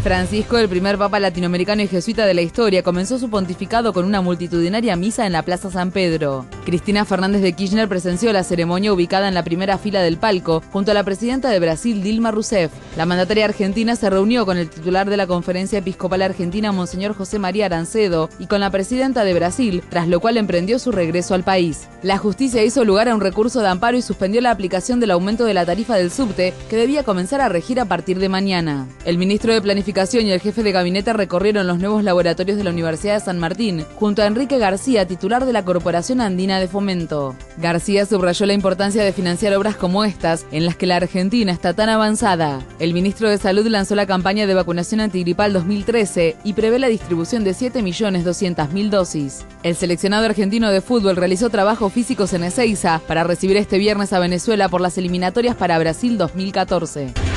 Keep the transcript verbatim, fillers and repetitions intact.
Francisco, el primer papa latinoamericano y jesuita de la historia, comenzó su pontificado con una multitudinaria misa en la Plaza San Pedro. Cristina Fernández de Kirchner presenció la ceremonia ubicada en la primera fila del palco, junto a la presidenta de Brasil, Dilma Rousseff. La mandataria argentina se reunió con el titular de la Conferencia Episcopal Argentina, Monseñor José María Arancedo, y con la presidenta de Brasil, tras lo cual emprendió su regreso al país. La justicia hizo lugar a un recurso de amparo y suspendió la aplicación del aumento de la tarifa del subte, que debía comenzar a regir a partir de mañana. El ministro de Planificación y el jefe de gabinete recorrieron los nuevos laboratorios de la Universidad de San Martín, junto a Enrique García, titular de la Corporación Andina de Fomento. García subrayó la importancia de financiar obras como estas, en las que la Argentina está tan avanzada. El ministro de Salud lanzó la campaña de vacunación antigripal dos mil trece y prevé la distribución de siete millones doscientas mil dosis. El seleccionado argentino de fútbol realizó trabajos físicos en Ezeiza para recibir este viernes a Venezuela por las eliminatorias para Brasil dos mil catorce.